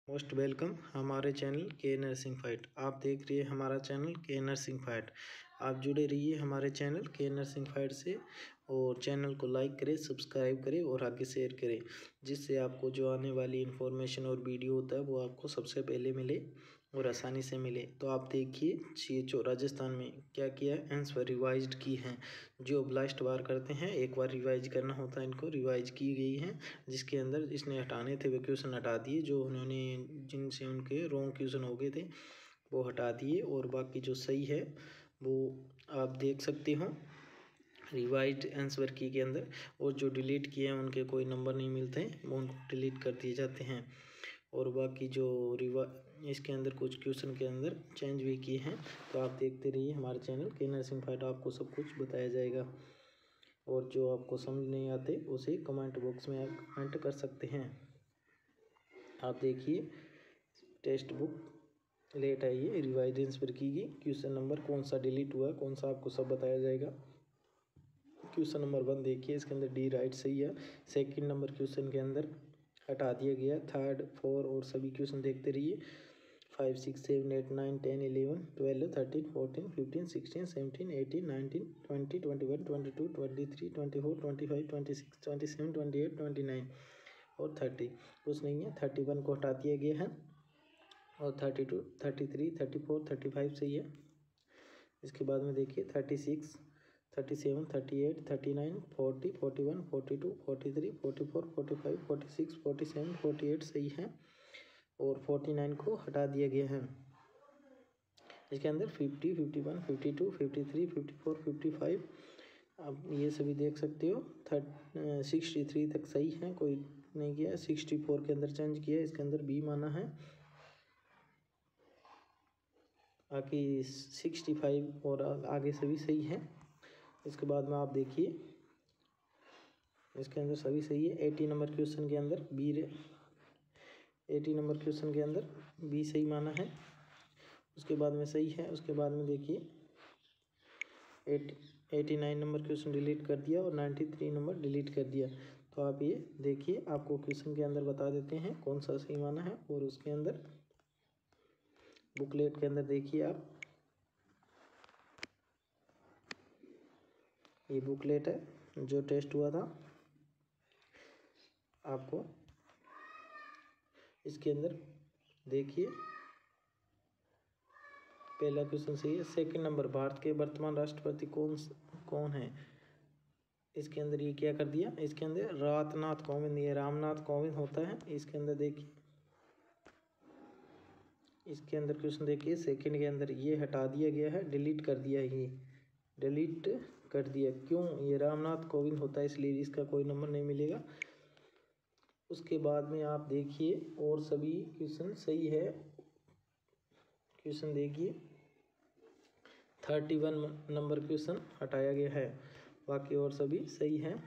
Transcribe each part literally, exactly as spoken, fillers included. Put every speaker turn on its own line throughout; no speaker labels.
Most welcome हमारे चैनल के नर्सिंग फाइट। आप देख रही है हमारा चैनल के नर्सिंग फाइट। आप जुड़े रहिए हमारे चैनल के नर्सिंग फाइट से और चैनल को लाइक करें, सब्सक्राइब करें और आगे शेयर करें, जिससे आपको जो आने वाली इन्फॉर्मेशन और वीडियो होता है वो आपको सबसे पहले मिले और आसानी से मिले। तो आप देखिए सी एच ओ राजस्थान में क्या किया है, आंसर रिवाइज्ड की हैं। जो ब्लास्ट बार करते हैं एक बार रिवाइज करना होता है, इनको रिवाइज की गई है, जिसके अंदर इसने हटाने थे वो क्वेश्चन हटा दिए, जो उन्होंने जिनसे उनके रॉन्ग क्वेश्चन हो गए थे वो हटा दिए, और बाकी जो सही है वो आप देख सकते हो रिवाइज्ड आंसर की के अंदर। और जो डिलीट किए हैं उनके कोई नंबर नहीं मिलते हैं, वो उनको डिलीट कर दिए जाते हैं। और बाकी जो रिवा इसके अंदर कुछ क्वेश्चन के अंदर चेंज भी किए हैं। तो आप देखते रहिए हमारे चैनल के नर्सिंग फाइट, आपको सब कुछ बताया जाएगा। और जो आपको समझ नहीं आते उसे कमेंट बॉक्स में आप कमेंट कर सकते हैं। आप देखिए टेक्स्ट बुक लेट आई है, रिवाइज आंसर की गई, क्वेश्चन नंबर कौन सा डिलीट हुआ कौन सा आपको सब बताया जाएगा। क्वेश्चन नंबर वन देखिए, इसके अंदर डी राइट सही है। सेकंड नंबर क्वेश्चन के अंदर हटा दिया गया, थर्ड फोर और सभी क्वेश्चन देखते रहिए। Five six seven eight nine ten eleven twelve thirteen fourteen fifteen sixteen seventeen eighteen nineteen twenty twenty one twenty two twenty three twenty four twenty five twenty six twenty seven twenty eight twenty nine और thirty कुछ नहीं है। Thirty one को हटा दिया गया है और thirty two thirty three thirty four thirty five सही है। इसके बाद में देखिए thirty six thirty seven thirty eight thirty nine forty forty one forty two forty three forty four forty five forty six forty seven forty eight सही है। और forty nine को हटा दिया गया है। इसके अंदर fifty fifty one fifty two fifty three fifty four fifty five आप ये सभी देख सकते हो। थर्ट सिक्सटी थ्री तक सही है, कोई नहीं किया। सिक्सटी फोर के अंदर चेंज किया, इसके अंदर बी माना है। बाकी सिक्सटी फाइव और आगे सभी सही है। इसके बाद में आप देखिए इसके अंदर सभी सही है। एटी नंबर क्वेश्चन के अंदर बी एटी नंबर क्वेश्चन के अंदर बी सही माना है। उसके बाद में सही है। उसके बाद में देखिए eight eighty nine number question delete कर दिया और नाइन्टी थ्री नंबर डिलीट कर दिया। तो आप ये देखिए, आपको क्वेश्चन के अंदर बता देते हैं कौन सा सही माना है। और उसके अंदर बुकलेट के अंदर देखिए आप, ये बुकलेट है जो टेस्ट हुआ था आपको। इसके अंदर देखिए पहला क्वेश्चन सही है। सेकंड नंबर, भारत के वर्तमान राष्ट्रपति कौन कौन है। इसके अंदर ये क्या कर दिया, इसके अंदर रामनाथ कोविंद, ये रामनाथ कोविंद होता है। इसके अंदर देखिए इसके अंदर क्वेश्चन देखिए सेकंड के अंदर ये हटा दिया गया है, डिलीट कर दिया है, ये डिलीट कर दिया। क्यों, ये रामनाथ कोविंद होता है इसलिए इसका कोई नंबर नहीं मिलेगा। उसके बाद में आप देखिए और सभी क्वेश्चन सही है। क्वेश्चन देखिए थर्टी वन नंबर क्वेश्चन हटाया गया है, बाकी और सभी सही है।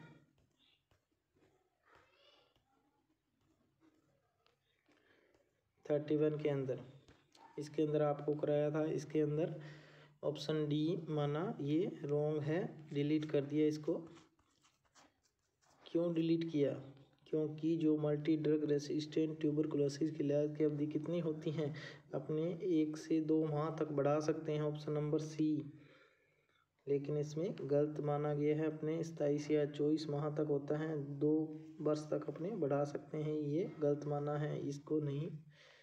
थर्टी वन के अंदर इसके अंदर आपको कराया था, इसके अंदर ऑप्शन डी माना ये रॉन्ग है, डिलीट कर दिया इसको। क्यों डिलीट किया, क्योंकि जो मल्टी ड्रग रेसिस्टेंट ट्यूबरकुलोसिस की इलाज की अवधि कितनी होती है, अपने एक से दो माह तक बढ़ा सकते हैं, ऑप्शन नंबर सी। लेकिन इसमें गलत माना गया है, अपने सताईस या चौबीस माह तक होता है, दो वर्ष तक अपने बढ़ा सकते हैं, ये गलत माना है, इसको नहीं।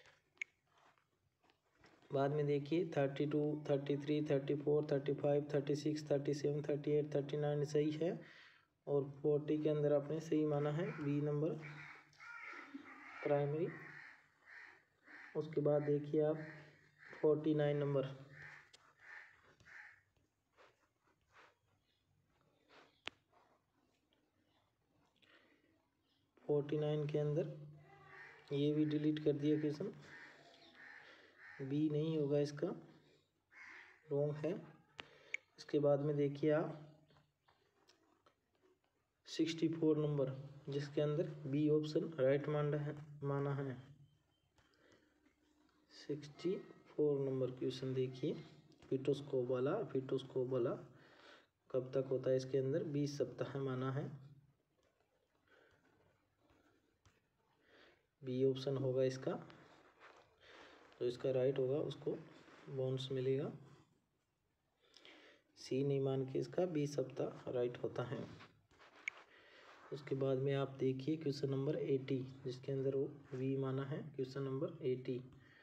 बाद में देखिए thirty two thirty three thirty four thirty five thirty six thirty seven thirty eight thirty nine सही है। और फोर्टी के अंदर आपने सही माना है बी नंबर प्राइमरी। उसके बाद देखिए आप forty nine number, forty nine के अंदर ये भी डिलीट कर दिया क्वेश्चन, बी नहीं होगा, इसका रॉन्ग है। इसके बाद में देखिए आप सिक्सटी फोर नंबर, जिसके अंदर बी ऑप्शन राइट माना है माना है सिक्सटी फोर नंबर क्वेश्चन देखिए, फिटोस्कोप वाला फिटोस्कोप वाला कब तक होता है, इसके अंदर बीस सप्ताह माना है, बी ऑप्शन होगा इसका। जो इसका राइट होगा उसको बोनस मिलेगा। सी नहीं मान के इसका बी सप्ताह राइट होता है। उसके बाद में आप देखिए क्वेश्चन नंबर एटी, जिसके अंदर वो वी माना है। क्वेश्चन नंबर एटी,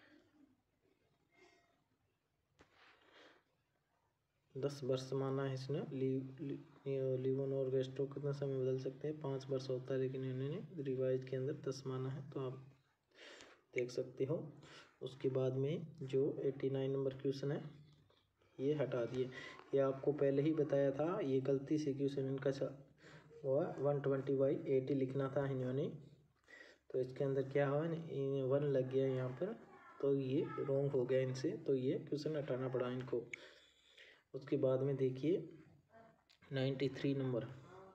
दस वर्ष माना है इसने। लीवन और गेस्ट्रो कितना समय बदल सकते हैं, पाँच वर्ष होता है, लेकिन इन्होंने रिवाइज के अंदर दस माना है, तो आप देख सकते हो। उसके बाद में जो एटी नाइन नंबर क्वेश्चन है ये हटा दिए। ये आपको पहले ही बताया था, ये गलती से क्वेश्चन इनका हुआ वन ट्वेंटी बाई एटी लिखना था इन्होंने, तो इसके अंदर क्या हुआ वन लग गया यहाँ पर, तो ये रॉन्ग हो गया इनसे, तो ये क्वेश्चन हटाना पड़ा इनको। उसके बाद में देखिए नाइन्टी थ्री नंबर,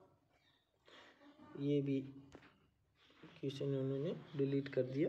ये भी क्वेश्चन उन्होंने डिलीट कर दिया।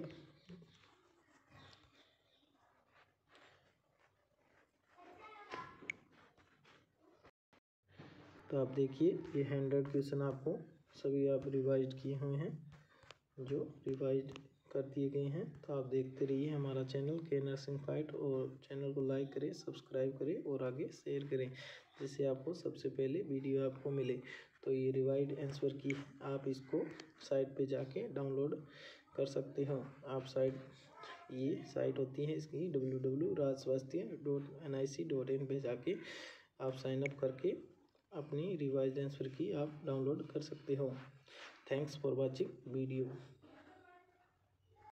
तो आप देखिए ये हंड्रेड क्वेश्चन आपको सभी आप रिवाइज किए हुए हैं, जो रिवाइज कर दिए गए हैं। तो आप देखते रहिए हमारा चैनल के नर्सिंग फाइट, और चैनल को लाइक करें, सब्सक्राइब करें और आगे शेयर करें, जिससे आपको सबसे पहले वीडियो आपको मिले। तो ये रिवाइड आंसर की आप इसको साइट पे जाके डाउनलोड कर सकते हो। आप साइट, ये साइट होती है इसकी डब्ल्यू डब्ल्यू राज स्वास्थ्य dot N I C dot in पे जाके आप साइन अप करके अपनी रिवाइज आंसर की आप डाउनलोड कर सकते हो। Thanks for watching video.